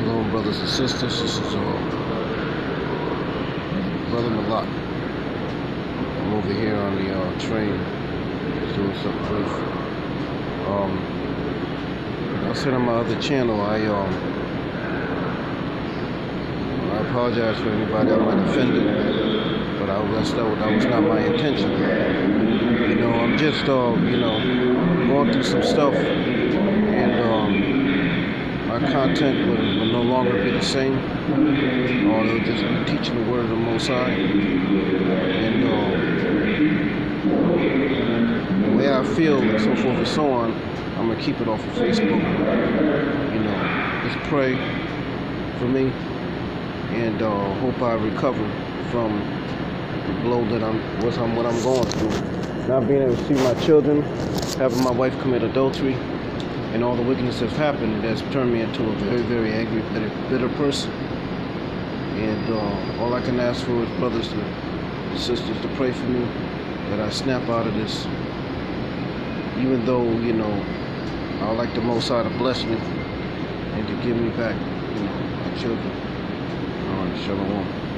Shalom, brothers and sisters. This is Brother Malak. I'm over here on the train, doing something brief. I said on my other channel, I apologize for anybody I might have offended, but that was not my intention. I'm just going through some stuff, and my content will no longer be the same. It'll just be teaching the word of the Most High. And the way I feel, and so forth and so on, I'm going to keep it off of Facebook. Just pray for me, and hope I recover from the blow that what I'm going through. Not being able to see my children, having my wife commit adultery, and all the wickedness that's happened, it has turned me into a very, very angry, bitter person. And all I can ask for is brothers and sisters to pray for me that I snap out of this. Even though, I would like the Most High to bless me and to give me back, my children. All right, shalom.